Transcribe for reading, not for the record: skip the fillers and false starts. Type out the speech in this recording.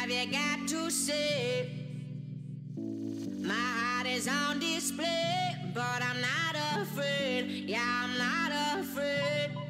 have you got to say? My heart is on display, but I'm not afraid. Yeah, I'm not afraid.